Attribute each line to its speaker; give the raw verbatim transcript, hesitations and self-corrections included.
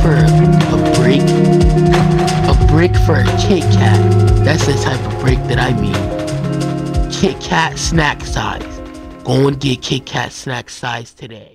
Speaker 1: for a brick? A brick for a Kit Kat. That's the type of brick that I mean. Kit Kat snack size. Go and get Kit Kat snack size today.